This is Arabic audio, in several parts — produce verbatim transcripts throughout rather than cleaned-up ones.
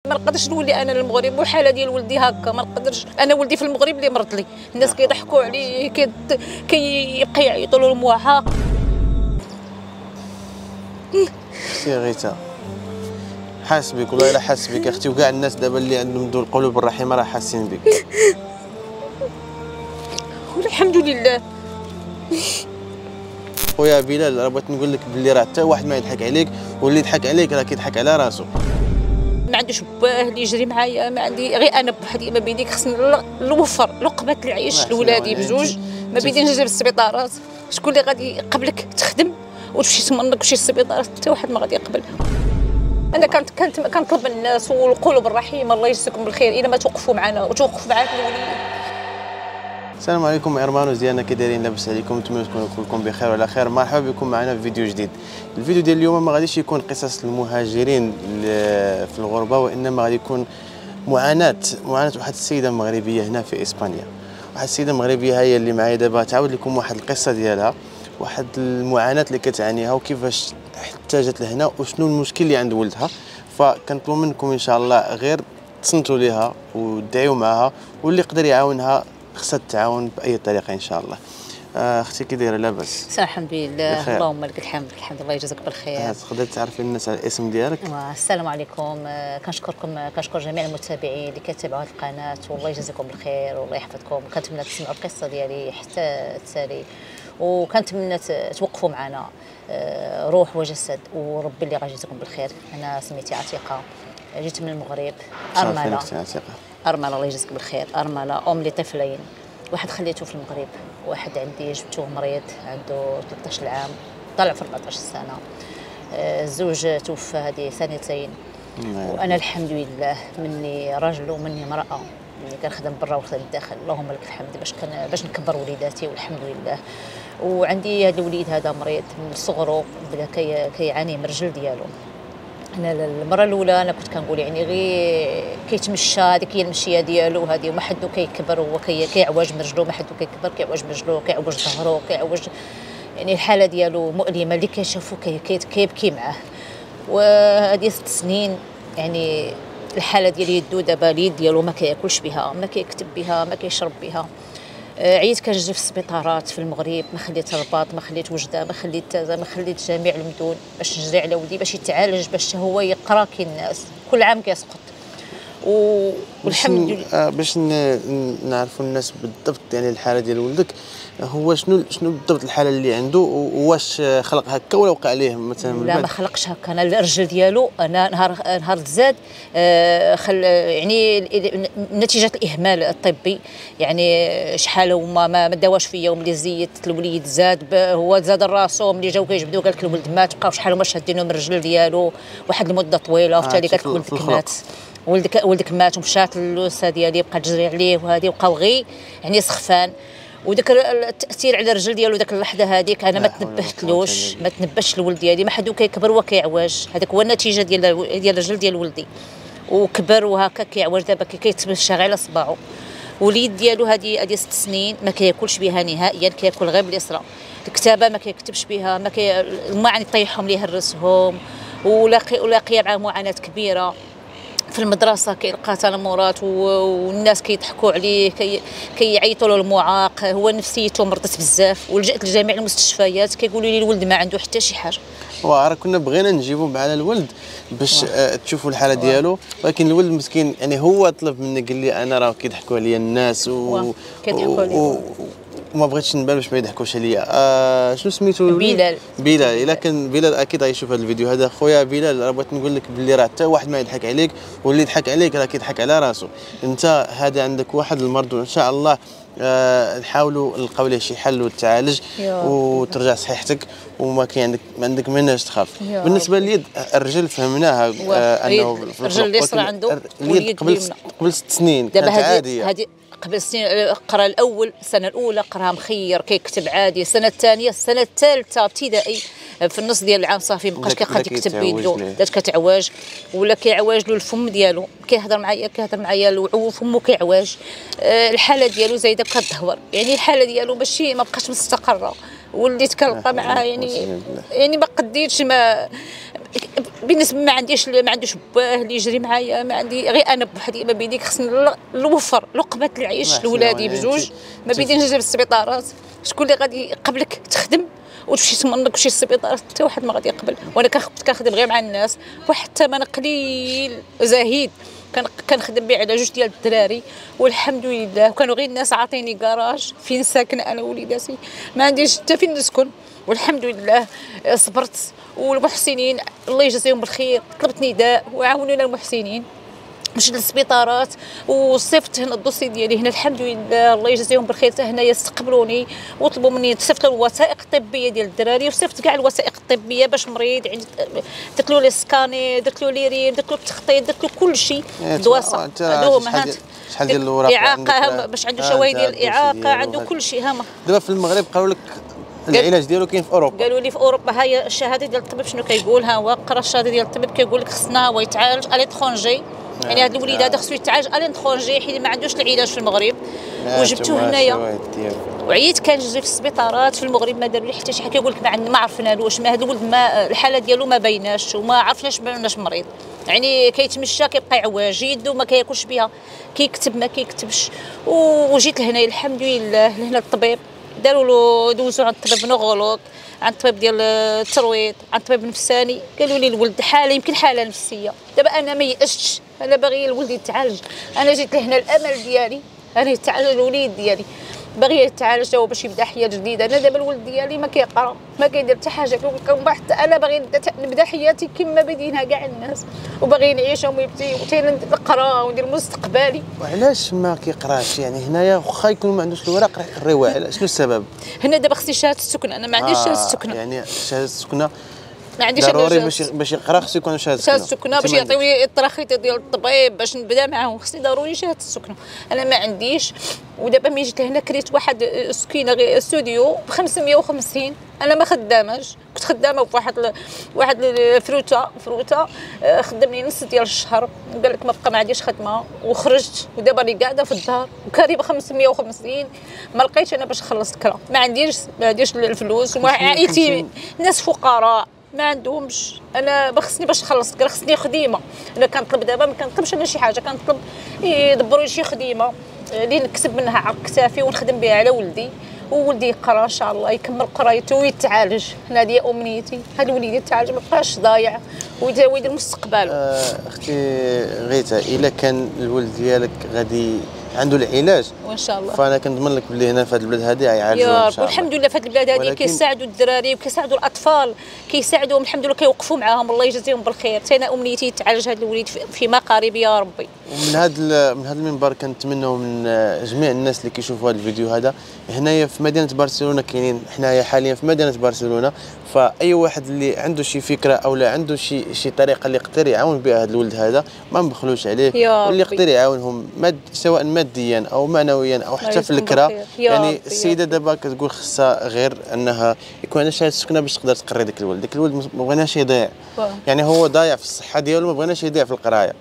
ما نقدرش نولي انا للمغرب والحاله ديال ولدي هكا، ما نقدرش. انا ولدي في المغرب اللي مرض لي، الناس كيضحكوا عليه، كيبقى يعيطوا له المعاق. سي غيتا حاس بك والله الا حاس بك اختي، وكاع الناس دابا اللي عندهم ذو القلوب الرحيمه راه حاسين بك. والحمد لله. خويا بلال راه بغيت نقول لك بلي راه حتى واحد ما يضحك عليك، واللي يضحك عليك راه كيضحك على راسو. ما عنديش باه اللي يجري معايا، ما عندي غير انا بوحدي. ما بيني خصني نوفر لقمه العيش لولادي بجوج، ما بيني نجي للسبيطارات. شكون اللي غادي يقبلك تخدم وتمشي تمنك وتمشي للسبيطار؟ حتى واحد ما غادي يقبل. انا كنت كنت كنطلب من الناس والقلوب الرحيمه الله يجزيكم بالخير الا ما توقفوا معنا وتوقفوا مع الوليد. السلام عليكم ارمانوس ديالنا، كي دايرين؟ لاباس عليكم؟ نتمنى تكونوا كلكم بخير وعلى خير. مرحبا بكم معنا في فيديو جديد. الفيديو ديال اليوم ما غاديش يكون قصص المهاجرين في الغربه، وانما غادي يكون معاناه معاناه واحد السيده مغربيه هنا في اسبانيا. واحد السيده مغربيه هي اللي معايا دابا تعاود لكم واحد القصه ديالها، واحد المعاناه اللي كتعانيها وكيفاش حتى جات لهنا وشنو المشكل اللي عند ولدها. فكنطلب منكم ان شاء الله غير تصنتوا ليها وتدعيوا معها، واللي يقدر يعاونها خصها التعاون باي طريقه ان شاء الله. آه اختي كي دايره؟ لاباس؟ الحمد لله، اللهم لك الحمد. الحمد لله يجزاك بالخير. تقدر تعرفي الناس على الاسم ديالك؟ السلام عليكم، كنشكركم كنشكر جميع المتابعين اللي كيتابعوا هذه القناه، والله يجزيكم بالخير والله يحفظكم. كنتمنى تسمعوا القصه ديالي حتى تسالي، وكنتمنى توقفوا معنا روح وجسد، وربي اللي غيجزيكم بالخير. انا سميتي عتيقه، جيت من المغرب. ارمله ارمله الله يجزيك بالخير. ارمله ام لطفلين، واحد خليته في المغرب، واحد عندي جبته مريض عنده ثلاثطاش عام، طلع في أربعطاش سنه. الزوج توفى هذه سنتين، وانا الحمد لله مني رجل ومني امراه، اللي كنخدم برا وخدم الداخل. اللهم لك الحمد باش كان باش نكبر وليداتي والحمد لله. وعندي هذا الوليد هذا مريض من صغره، بدا كي كيعاني من الرجل ديالو. انا المره الاولى انا كنت كنقول يعني غير كيتمشى، هذيك هي المشيه ديالو هذه، وما حدو كيكبر هو كيعوج من رجلو، ما حدو كيكبر كيعوج من رجلو، كيعوج ظهرو، كيعوج يعني الحاله ديالو مؤلمه، اللي كيشوفو كيبكي معاه. وهذه ست سنين يعني الحاله ديال يدو دابا اليد ديالو ما كياكلش بها، ما كيكتب بها، ما كيشرب بها. عييت كنجي في السبيطارات في المغرب، ما خليت الرباط، ما خليت وجده، ما خليت تازه، ما خليت جميع المدن باش نجري على ولدي باش يتعالج، باش هو يقرا كي الناس. كل عام كيسقط والحمد لله. باش نعرفوا الناس بالضبط يعني الحاله ديال ولدك، هو شنو شنو بالضبط الحاله اللي عنده، وواش خلق هكا ولا وقع عليه مثلا؟ لا ما خلقش هكا. انا الرجل ديالو انا نهار نهار تزاد آه خل يعني نتيجه الاهمال الطبي، يعني شحال هما ما داواش فيا، وملي زيدت الوليد زاد هو زاد راسو، ملي جاو كيجبدوا قال لك الولد مات، بقاو شحال هما شادينو من الرجل ديالو واحد المده طويله، وحتى اللي قالت لك ولدك مات. ولدك ولدك مات ومشات للوسه ديالي بقات تجري عليه، وهذه بقاو غير يعني سخفان. وداك التاثير على الرجل ديالو داك اللحظه هذيك انا ما تنبهتلوش، ما تنبهش لولد ديالي، ما حدو كيكبر وكيعوج. هذاك هو النتيجه ديال ديال الرجل ديال ولدي، وكبر وهكا كيعوج دابا كيتمشى غير على صباعو. وليد ديالو هذه هذه ست سنين ما كياكلش بها نهائيا، كياكل غير باليسرى. الكتابه ما كيكتبش بها، ما كي الماعن يطيحهم ليه يهرسهم، ولاقي ولاقيه مع معاناه كبيره في المدرسه. كيلقى تنمرات والناس كيضحكوا عليه، كيعيطوا له المعاق، هو نفسيته مرضت بزاف. ولجأت لجميع المستشفيات كيقولوا لي الولد ما عنده حتى شي حاجه. واه كنا بغينا نجيبوا على الولد باش آه تشوفوا الحاله ديالو، ولكن الولد مسكين يعني هو طلب مني قال لي انا راه كيضحكوا عليا الناس و كيضحكوا عليا وما بغيتش نبان باش ما يضحكوش عليا. آه شنو سميتو؟ بلال. بلال. الا كان بلال اكيد غيشوف هذا الفيديو هذا. خويا بلال راه بغيت نقول لك بلي راه حتى واحد ما يضحك عليك، واللي يضحك عليك راه كيضحك على راسو. انت هذا عندك واحد المرض، وان شاء الله آه نحاولوا نلقاو ليه شي حل وتعالج وترجع صحيحتك، وما كاين عندك ما عندك مناش تخاف. بالنسبه لي الرجل فهمناها آه انه الرجل اللي صرا عنده اليد قبل قبل ست سنين كانت عاديه. هذه قبل سنين قرا الاول، السنه الاولى قراها مخير كيكتب عادي، السنه الثانيه السنه الثالثه ابتدائي في النص ديال العام صافي مابقاش كيقدر يكتب بيدو، بدات كتعواج ولا كيعواج له الفم ديالو، كيهضر معايا كيهضر معايا وفمو كيعواج. أه الحاله ديالو زايده كتدهور، يعني الحاله ديالو ماشي ما بقاش مستقره. وليت كنلقى معاه يعني يعني ما قديتش ما بالنسبه ما عنديش ما عندوش باه اللي يجري معايا، ما عندي غير انا بوحدي. ما بينيك خصني نوفر لقمه العيش لولادي بجوج، ما بينيش نجيب السبيطارات. شكون اللي غادي يقبلك تخدم وتمشي تمنك وشي السبيطارات؟ حتى واحد ما غادي يقبل. وانا كنت كنخدم غير مع الناس، واحد الثمن قليل زهيد كنخدم به على جوج ديال الدراري والحمد لله. وكانوا غير الناس عاطيني كراج فين ساكن انا ووليداتي، ما عنديش حتى فين نسكن والحمد لله. صبرت. والمحسنين الله يجزيهم بالخير طلبت نداء وعاونونا المحسنين مشيت للسبيطارات وصيفط هنا الدوسي ديالي هنا الحمد لله الله يجزيهم بالخير. حتى هنايا استقبلوني وطلبوا مني صيفط الوثائق الطبيه ديال الدراري وصيفط كاع الوثائق الطبيه باش مريض عندي درت له لي سكاني درت له لي ريم درت له التخطيط درت له كل شيء دواسه عندهم هانت شحال ديال الاوراق اعاقه باش عنده شواهد ديال الاعاقه عنده كل شيء. هما دابا في المغرب قالوا لك العلاج ديالو كاين في اوروبا. قالوا لي في اوروبا هاي الشهاده ديال الطب شنو كيقول ها هو قرا الشهاده ديال الطب كيقول لك خصنا هو يتعالج الي ترونجي. يعني هذا الوليد هذا خصو يتعالج الي ترونجي حيت ما عندوش العلاج في المغرب. وجبتوه هنايا وعييت كنجري في السبيطارات في المغرب ما داروا لي حتى شي حاجه. كيقول لك ما عندنا ما عرفنالوش ما هذا الولد ما الحاله ديالو ما بايناش وما عرفناش باناش مريض. يعني كيتمشى كيبقى يعواج يدو ما كياكلش بها كيكتب ما كيكتبش. وجيت لهنايا الحمد لله لهنا الطبيب داروا له دوزو عند الطبيب نوغولوج عند الطبيب ديال الترويض عند الطبيب النفساني. قالوا لي الولد حاله يمكن حاله نفسيه. دابا انا ما يأستش انا باغي الولد يتعالج. انا جيت لهنا الامل ديالي انا يتعالج الوليد ديالي باغي يتعالج هو باش يبدا حياه جديده. انا دابا الولد ديالي ما كيقرا ما كيدير حتى حاجه كنبقى حتى انا باغي نبدا حياتي كما بادينها كاع الناس وباغي نعيش ومبتي وتاين نقرا وندير مستقبلي. وعلاش ما كيقراش؟ يعني هنايا واخا يكون ما عندوش الوراق راه يقريوها، شنو السبب؟ هنا دابا خصني شهاده السكنه انا ما عنديش آه شهاده السكنه. يعني شهاده السكنه ما عنديش ضروري باش باش يقرا خصو يكون شهاده شهاده السكنه باش يعطيوني التراخيط ديال الطبيب باش نبدا معاهم خصني ضروري شهاده السكنه. انا ما عنديش. ودابا ملي جيت لهنا كريت واحد سكينه غير استوديو ب خمسمية وخمسين. انا ما خداماش كنت خدامه في واحد ل... واحد الفروته فروته خدمني نص ديال الشهر وقال لك ما بقى ما عنديش خدمه وخرجت. ودابا راني قاعده في الدار وكاري ب خمسمية وخمسين ما لقيتش انا باش نخلص الكرا. ما عنديش ما عنديش الفلوس وعائلتي ناس فقراء ما عندهمش. انا خصني باش نخلص كرا خصني خديمه. انا كنطلب دابا ما كنطلبش انا شي حاجه كنطلب يدبروا لي شي خديمه اللي نكسب منها عرق كتافي ونخدم بها على ولدي وولدي يقرا ان شاء الله يكمل قرايته ويتعالج. هذه امنيتي هذا الوليد يتعالج ما يبقاش ضايع ويدير مستقبله. آه اختي غيتا الا كان الولد ديالك غادي عنده العلاج وان شاء الله فانا كنضمن لك بلي هنا في هذه البلاد هذه غيعالجوه يا ان شاء الله. والحمد لله في هذه البلاد هذه كيساعدوا الدراري وكيساعدوا الاطفال كيساعدوهم الحمد لله كيوقفوا معاهم الله يجزيهم بالخير. حتى انا امنيتي يتعالج هذا الوليد فيما قريب يا ربي. ومن هذا من هذا المنبر كنتمنوا من جميع الناس اللي كيشوفوا هذا الفيديو هذا هنايا في مدينه برشلونه كاينين حنايا حاليا في مدينه برشلونه. فاي واحد اللي عنده شي فكره او لا عنده شي شي طريقه اللي يقدر يعاون بها هذا الولد هذا ما نبخلوش عليه واللي يقدر يعاونهم ماد سواء ماديا او معنويا او حتى في الكرا. يعني السيده دابا كتقول خصها غير انها يكون عندها شهاده السكنه باش تقدر تقري داك الولد. داك الولد ما بغيناش يضيع يعني هو ضايع في الصحه ديالو ما بغيناش يضيع في القرايه.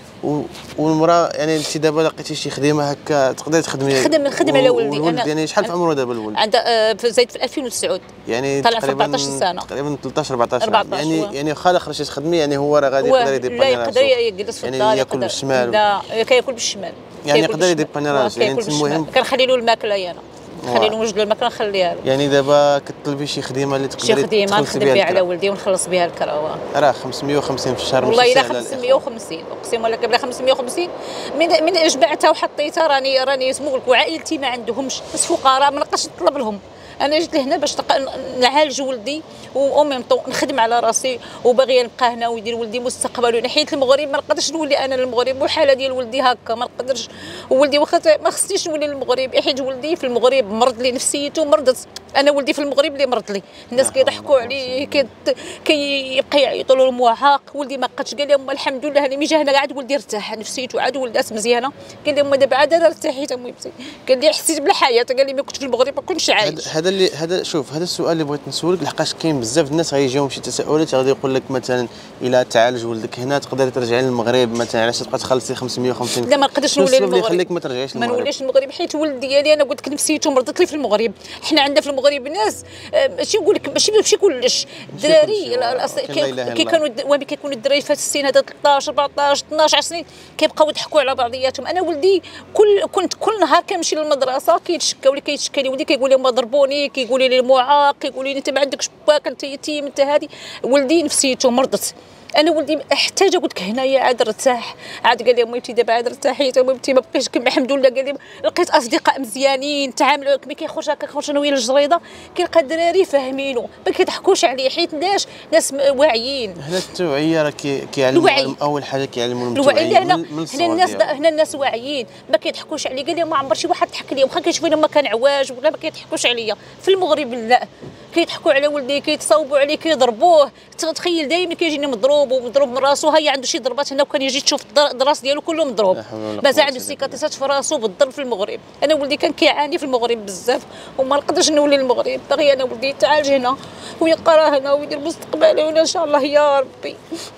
والمراه يعني انت دابا لقيتي شي خدمه هكا تقدري تخدمي نخدم نخدم على ولدي. انا يعني شحال في عمره دابا الولد؟ عنده زايد في ألفين وتسعة يعني طلع في أربعطاش سنه تقريبا ثلاثطاش أربعطاش عام. يعني يعني خا خرجتي تخدمي يعني هو راه غادي يقدر يديباني لا يقدر يجلس في الدار يعني ياكل بالشمال. لا كياكل بالشمال يعني يقدر يديباني راسو. يعني المهم كنخلي له الماكله انا نخلي له وجد الماكله نخليها له. يعني دابا كطلبي شي خدمه اللي تقدري شي خدمه نخدم بها على ولدي ونخلص بها الكراوه. راه خمسمية وخمسين في الشهر والله الا خمسمية وخمسين اقسم لك بلا خمسمية وخمسين من من جمعتها وحطيتها راني راني اسمو لك وعائلتي ما عندهمش ناس فقراء ما نبقاش نطلب لهم. انا جيت لهنا باش نعالج ولدي وامي نخدم على راسي وباغيه نبقى هنا ويدير ولدي مستقبل. حيت المغرب ما نقدرش نولي انا للمغرب والحاله ديال ولدي هكا ما نقدرش. وولدي واخا ما خصنيش نولي للمغرب حيت ولدي في المغرب مرض لي نفسيته مرضت. انا ولدي في المغرب اللي مرض لي الناس كيضحكوا عليه كيبقى يعيطوا له المعاق. ولدي ما بقاتش قال لهم الحمد لله انا ملي جا هنا عاد ولدي ارتاح نفسيته عاد ولدات مزيانه. قال لهم دابا عاد انا ارتحيت امي قال لي حسيت بالحياه. قال لي ما كنت في المغرب ما كنتش عايش. هذا اللي هذا شوف هذا السؤال اللي بغيت نسولك لحقاش كاين بزاف الناس غيجيهم شي تساؤلات غادي يقول لك مثلا الا تعالج ولدك هنا تقدري ترجعي للمغرب مثلا علاش تبقى تخلصي خمسمية وخمسين؟ لا ما نقدرش نولي للمغرب. اللي يخليك ما ترجعيش للمغرب؟ ما نوليش للمغرب حيت ولد ديالي انا قلت لك نفسيته مرضت لي في المغرب. حنا عندنا في المغرب الناس ماشي نقول لك ماشي ماشي كلش الدراري كي كانوا وين كيكونوا الدراري في السن هذا ثلاثطاش أربعطاش اثناش عشر سنين كيبقاو يضحكوا على بعضياتهم. انا ولدي كل كنت كل نهار كنمشي للمدرسه كيتشكاو لي كيتشكى لي ولدي كيقول لهم ضربوني كيقول لي معاق كيقول لي انت ما عندكش باك انت يتيم انت هذه. ولدي نفسيته مرضت. انا ولدي احتاج قلت لك هنايا عاد ارتاح عاد قال لي امي دابا عاد ارتاحيت امي ما بقيتش كما الحمد لله. قال لي لقيت اصدقاء مزيانين تعاملوا ملي كيخرج هكا كنخرج انا ويا للجريده كيلقى الدراري فاهمينه ما كيضحكوش عليه حيت ناس ناس واعيين. هنا التوعيه راه كيعلموا اول حاجه كيعلموا التوعيه هنا هنا الناس هنا الناس واعيين ما كيضحكوش عليه. قال لي ما عمر شي واحد ضحك لي واخا كيشوفوني ما كان عواج ولا ما كيضحكوش عليا. في المغرب لا كيضحكوا على ولدي كيتصاوبوا عليه كيضربوه. تخيل دائما كيجيني مضروب ومضروب من راسو هيا عنده شي ضربات هنا وكان يجي تشوف الراس ديالو كله مضروب مازال عنده سيكاتيسات في راسو بالضرب في المغرب. انا ولدي كان كيعاني في المغرب بزاف وما نقدرش نولي للمغرب. باغي انا ولدي يتعالج هنا ويقرا هنا ويدير مستقبله هنا ان شاء الله يا ربي.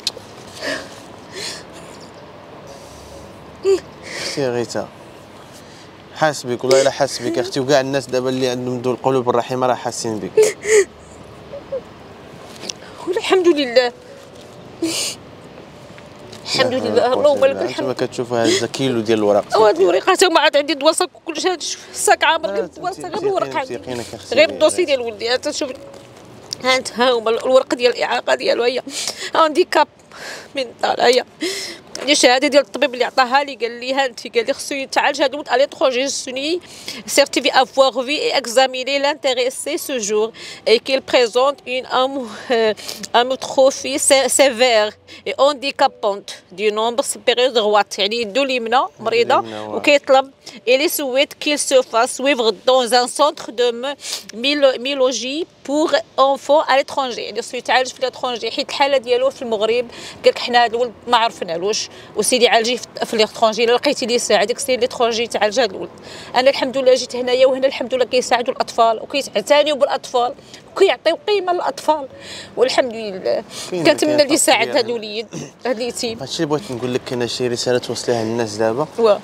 سي غيتا حاس بك والله الا حاس بك اختي وكاع الناس دابا اللي عندهم ذو القلوب الرحيمه راه حاسين بك. والحمد لله الحمد لله اللهم لك الحمد. انت كتشوف هذا كيلو ديال الورق وهاد الورقات هما عاد عندي دواصه كلشي هاد الساك عامر غير دواصه غير الورق عندي غير الدوسي ديال ولدي. ها تشوف ها انت ها هما الورق ديال الاعاقه ديالو هي هانديكاب من طالع هي هذه شهاده ديال الطبيب اللي عطاها لي. قال لي ها انت قال لي خصو يتعالج هذا الولد على تخرجي سوني سيرتيفي افوار في اي اكزاميني لانتيريسي سو جور اي كيل بريزونت اون اموتروفي سيفير اي هانديكابونت دي نومبر سوبيريور دروات يعني يدو اليمنى مريضه وكيطلب إلي سويت كيل سو فاس سويفغ دون ان سونتر دو ميلوجي بور انفون على لترونجي يعني خصو يتعالج في لترونجي حيت الحاله ديالو في المغرب قال لك حنا هذا الولد ما عرفنالوش وسيدي عالجيه في لترونجي الا لقيتي لي يساعدك سيدي لترونجي تعالج هذا الولد. انا الحمد لله جيت هنايا وهنا الحمد لله كيساعدوا الاطفال وكيعتنيوا بالاطفال وكيعطيو قيمه للاطفال والحمد لله. كنتمنى اللي يساعد هذا الوليد هذا اليتيم. هادشي اللي بغيت نقول لك انا شي رساله توصليها للناس دابا. واه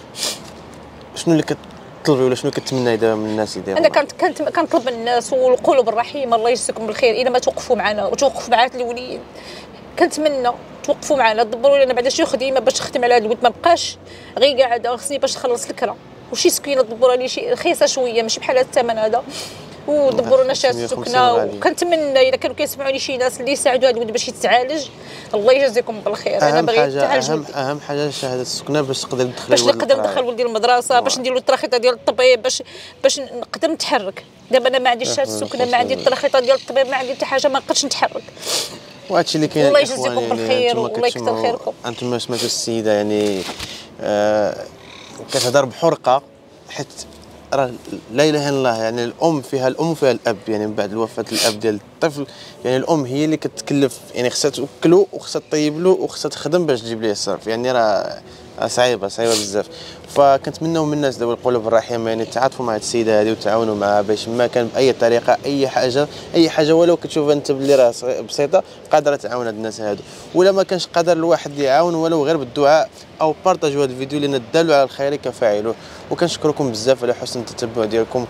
شنو اللي كتطلبي ولا شنو كتمناي دابا من الناس اللي دابا؟ انا كنت كنت كنطلب من الناس والقلوب الرحيمه الله يجزيكم بالخير الا ما توقفوا معنا وتوقفوا مع هذا الوليد. كنتمنى توقفوا معنا دبروا لنا بعدا شي خدمه باش نخدم على هذا الولد ما بقاش غير قاعده خصني باش نخلص الكرا وشي سكينه دبروا لي شي رخيصه شويه ماشي بحال هذا الثمن هذا ودبروا لنا شي سكنه. وكنتمنى الا كانوا كيسمعوني شي ناس اللي يساعدوا هذا الولد باش يتعالج الله يجازيكم بالخير. انا باغي نتعالج. اهم اهم حاجه شهاده السكنه باش تقدر تدخل باش نقدر ندخل ولدي المدرسه باش ندير له التراخيطه ديال الطبيب باش باش نقدر نتحرك. دابا انا ما عنديش شهاده السكنه ما عندي التراخيطه ديال الطبيب ما عندي حتى حاجه ما نقدرش نتحرك. وهادشي اللي كاين الله يجزيكم بالخير والله يكثر خيركم. انتم سمعتوا السيده يعني آه كتهضر بحرقه حيت راه لا اله الا الله يعني الام فيها الام وفيها الاب يعني من بعد الوفاه الاب ديال الطفل يعني الام هي اللي كتكلف يعني خصها تاكلو وخصها تطيب له وخصها تخدم باش تجيب ليه الصرف يعني راه صعيبه صعيبه بزاف. فكنتمناو من الناس ذوي القلوب الرحيمه يعني تعاطفوا مع هذه السيده هذه وتعاونوا معها باش ما كان باي طريقه اي حاجه اي حاجه ولو كتشوف انت باللي راه بسيطه قادره تعاون هاد الناس هادو ولا ما كانش قادر الواحد يعاون ولو غير بالدعاء او بارطاجيو هذا الفيديو لان الدال على الخير كفاعله. وكنشكركم بزاف على حسن التتبع ديالكم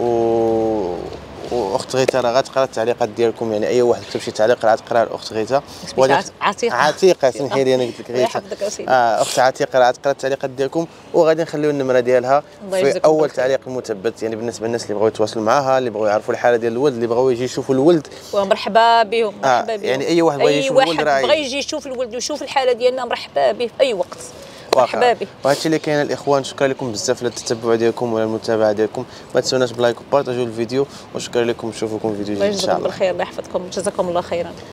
و واخت غيتا راه غتقرا التعليقات ديالكم يعني اي واحد كتب شي تعليق راه غتقرا الاخت غيتا. عتيقه عتيقه سمحي لي انا قلت لك غيتا اه اخت عتيقه راه غتقرا التعليقات ديالكم وغادي نخليو النمره ديالها في اول تعليق مثبت يعني بالنسبه للناس اللي بغاو يتواصلوا معاها اللي بغاو يعرفوا الحاله ديال الولد اللي بغاو يجي يشوفوا الولد ومرحبا بهم مرحبا بهم. يعني اي واحد بغى يشوف الولد راه بغى يجي يشوف الولد ويشوف الحاله ديالنا مرحبا به في اي وقت مرحبا به. وهادشي اللي كاين الاخوان شكرا لكم بزاف على التتبع ديالكم وعلى المتابعه ديالكم ما تنسوناش بلايك وبارطاجيو الفيديو وشكرا لكم نشوفكم في فيديو جديد ان شاء الله. الله يجزاكم بالخير الله يحفظكم جزاكم الله خيرا.